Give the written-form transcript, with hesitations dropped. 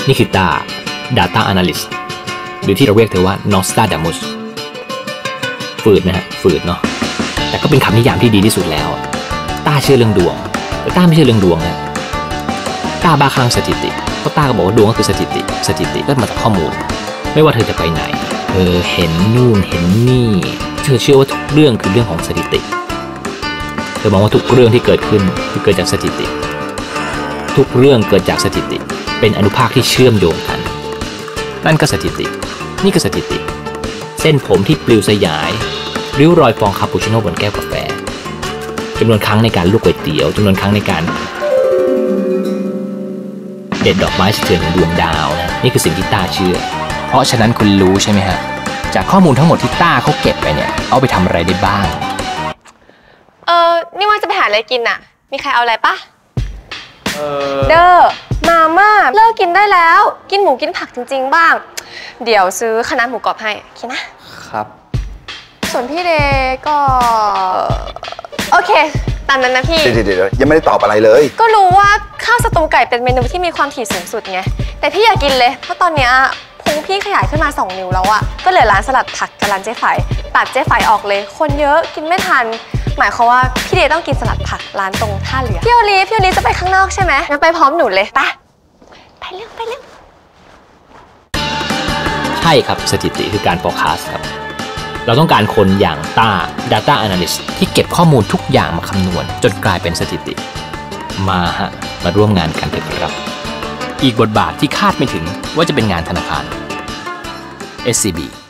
นี่คือData Analyst หรือที่เราเรียกเธอว่า Nostradamus ฝืดนะฮะฝืดเนาะแต่ก็เป็นคำนิยามที่ดีที่สุดแล้วต้าเชื่อเรื่องดวงแต่ต้าไม่เชื่อเรื่องดวงนะต้าบ้าคลั่งสถิติเพราะต้าก็บอกว่าดวงก็คือสถิติก็มาจากข้อมูลไม่ว่าเธอจะไปไหนเห็นนู่นเห็นนี่เธอเชื่อว่าทุกเรื่องคือเรื่องของสถิติเธอมองว่าทุกเรื่องที่เกิดขึ้นคือเกิดจากสถิติทุกเรื่องเกิดจากสถิติเป็นอนุภาคที่เชื่อมโยงกันนั่นก็สถิตินี่ก็สถิติเส้นผมที่ปลิวสยายริ้วรอยฟองคาปูชิโน่บนแก้วกาแฟจำนวนครั้งในการลวกก๋วยเตี๋ยวจำนวนครั้งในการเด็ดดอกไม้สะเทือนดวงดาวนะนี่คือสิ่งที่ต้าเชื่อเพราะฉะนั้นคุณรู้ใช่ไหมฮะจากข้อมูลทั้งหมดที่ต้าเขาเก็บไปเนี่ยเอาไปทำอะไรได้บ้างนี่ว่าจะไปหาอะไรกินน่ะมีใครเอาอะไรปะเด้อมาม่าเลิกกินได้แล้วกินหมูกินผักจริงๆบ้างเดี๋ยวซื้อคะน้าหมูกรอบให้คิดนะครับส่วนพี่เดก็โอเคตามนั้นนะพี่เดี๋ยวยังไม่ได้ตอบอะไรเลยก็รู้ว่าข้าวสตูไก่เป็นเมนูที่มีความถี่สูงสุดไงแต่พี่อยากกินเลยเพราะตอนเนี้ยพุงพี่ขยายขึ้นมา2 นิ้วแล้วอะก็เหลือร้านสลัดผักกับร้านเจ๊ไฝตัดเจ๊ไฝออกเลยคนเยอะกินไม่ทันหมายความว่าพี่เดต้องกินสลัดผักร้านตรงท่าเรือพี่โอลีจะไปข้างนอกใช่ไหมงั้นไปพร้อมหนูเลยไปเร็วใช่ครับสถิติคือการ forecast ครับเราต้องการคนอย่างData Analyst ที่เก็บข้อมูลทุกอย่างมาคำนวณจนกลายเป็นสถิติมาร่วมงานกันเถอะครับอีกบทบาทที่คาดไม่ถึงว่าจะเป็นงานธนาคาร SCB